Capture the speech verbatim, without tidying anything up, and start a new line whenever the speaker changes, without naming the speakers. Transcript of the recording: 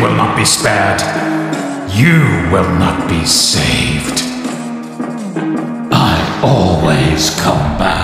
will not be spared. You will not be saved. I always come back.